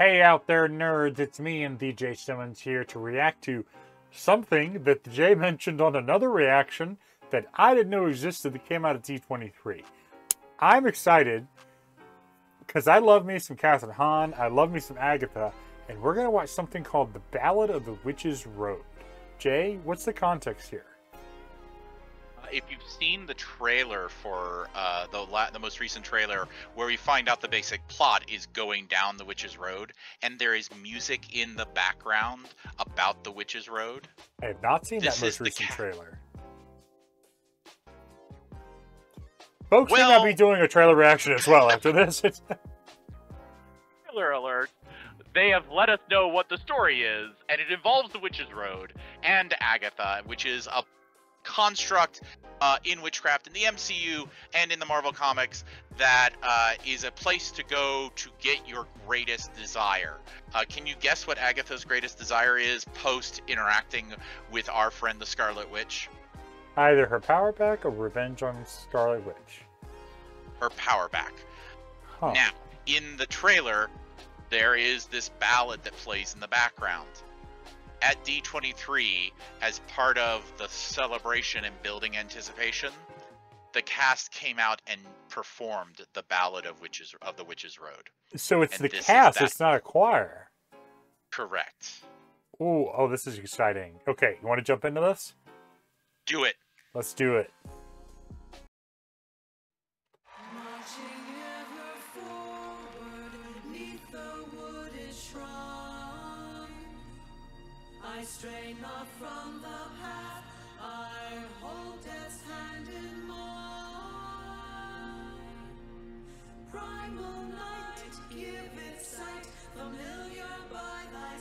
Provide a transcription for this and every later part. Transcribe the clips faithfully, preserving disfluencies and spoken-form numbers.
Hey out there nerds, it's me and D J Simmons here to react to something that Jay mentioned on another reaction that I didn't know existed that came out of D twenty-three. I'm excited because I love me some Kathryn Hahn, I love me some Agatha, and we're going to watch something called The Ballad of the Witch's Road. Jay, what's the context here? If you've seen the trailer for uh, the la the most recent trailer, where we find out the basic plot is going down the Witch's Road, and there is music in the background about the Witch's Road. I have not seen This that is most the recent ca- trailer. Folks, we Well- might be doing a trailer reaction as well after this. It's Spoiler alert. They have let us know what the story is, and it involves the Witch's Road and Agatha, which is a construct uh, in witchcraft in the M C U and in the Marvel Comics that uh, is a place to go to get your greatest desire. Uh, can you guess what Agatha's greatest desire is post interacting with our friend the Scarlet Witch? either her power back or revenge on Scarlet Witch. Her power back. Huh. Now, in the trailer, there is this ballad that plays in the background. At D twenty-three, as part of the celebration and building anticipation, the cast came out and performed the Ballad of Witches of the Witch's Road. So it's And the this is cast, that. it's not a choir. Correct. Ooh, oh, this is exciting. Okay, you want to jump into this? Do it. Let's do it. I stray not from the path, I hold death's hand in mine. Primal night, give it sight, familiar by thy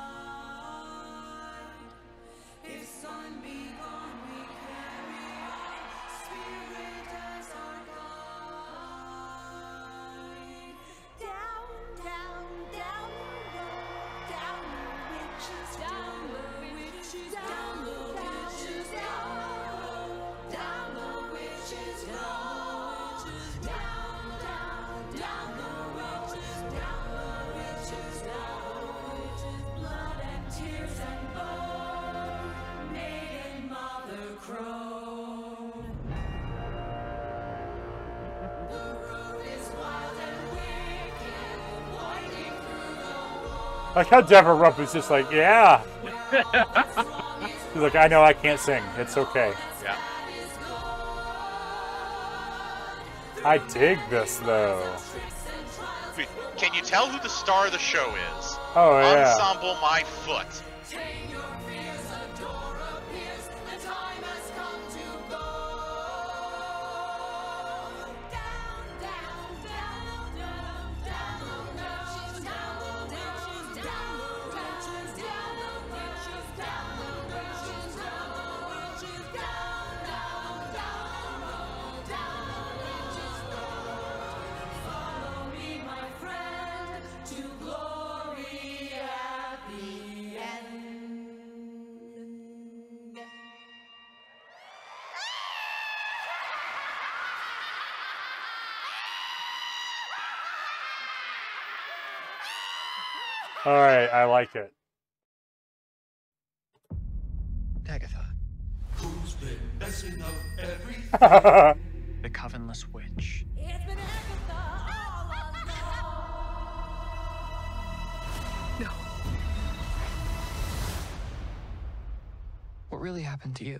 side. If sun be gone, we carry on, spirit as our guide. Down, down, down the road, down the witches, down the witches, down the witches, down, down the witches, down, down, down, down the witches, down the witches, down, blood and tears and bone, maiden mother crone. The road is wild and wicked, winding through the woods. Like how Deborah Rupp is just like, yeah. She's like, I know I can't sing. It's okay. Yeah. I dig this though. Wait, can you tell who the star of the show is? Oh yeah. Ensemble My Foot. Tame your fears, a door appears, the time has come to go. Down, down, down, down, down the witches, down the witches, down the witches, down the witches, down the witches, down the witches, down, down, down the road, down the witches' road. Follow me, my friend, to glory at the end. All right, I like it. Agatha, Who's been messing up everything? the Covenless Witch. It's been Agatha all along. No. What really happened to you?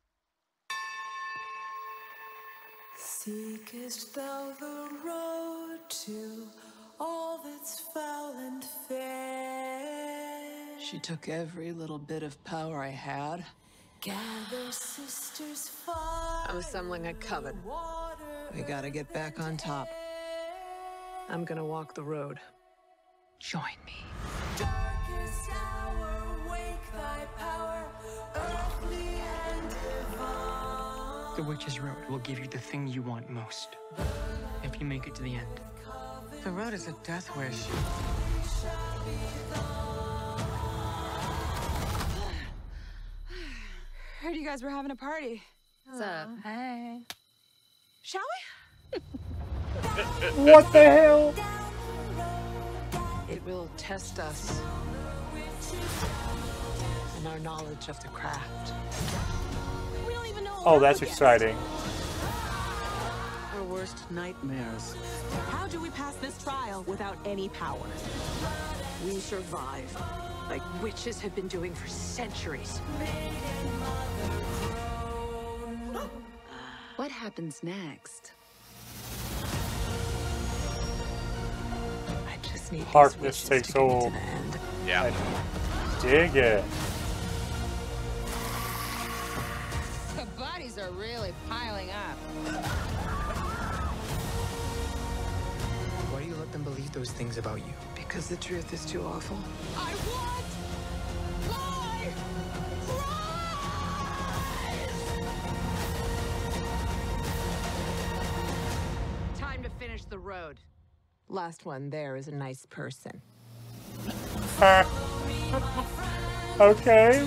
Seekest thou the road to all that's foul and fair? She took every little bit of power I had. Gather sisters far. I'm assembling a coven. Water. We gotta get back on top. I'm gonna walk the road. Join me. Darkest hour, wake thy power, earthly and divine. The Witch's Road will give you the thing you want most. If you make it to the end. The road is a death wish. Heard you guys were having a party. What's up? Hey. Shall we? What the hell? If It will test us and our knowledge of the craft. We don't even know. Oh, what that's we're against. exciting. Our worst nightmares. How do we pass this trial without any power? We survive, like witches have been doing for centuries. What happens next? I just need these Harkness witches takes to get me to hold. the end. Yeah. I dig it. The bodies are really piling up. Why do you let them believe those things about you? Because the truth is too awful. I want my prize! Time to finish the road. Last one there is a nice person. Uh, okay.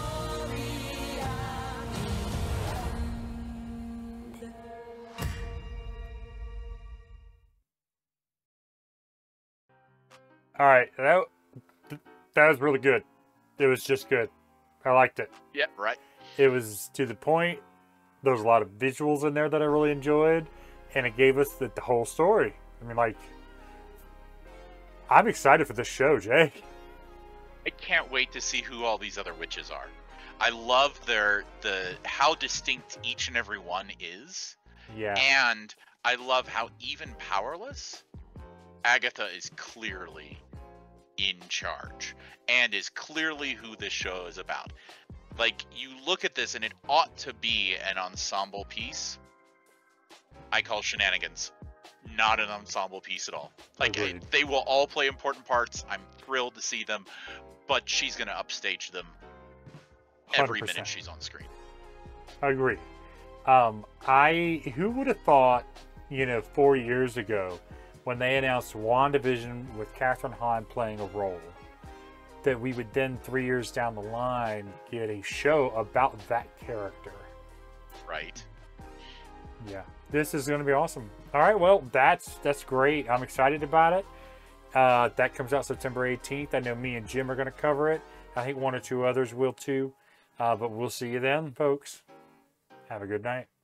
All right, that that was really good. It was just good. I liked it. Yeah, right. It was to the point. There was a lot of visuals in there that I really enjoyed, and it gave us the, the whole story. I mean, like, I'm excited for this show, Jay. I can't wait to see who all these other witches are. I love their the how distinct each and every one is, Yeah. and I love how even powerless Agatha is clearly in charge and is clearly who this show is about. Like, you look at this and it ought to be an ensemble piece. I call Shenanigans not an ensemble piece at all. Like, I- Agreed. they will all play important parts. I'm thrilled to see them, but she's going to upstage them every one hundred percent. minute she's on screen. I agree. Um, I who would have thought, you know, four years ago, when they announced WandaVision with Catherine Hahn playing a role, that we would then three years down the line get a show about that character. Right. Yeah, this is going to be awesome. All right, well, that's that's great. I'm excited about it. Uh, that comes out September eighteenth. I know me and Jim are going to cover it. I think one or two others will too. Uh, but we'll see you then, folks. Have a good night.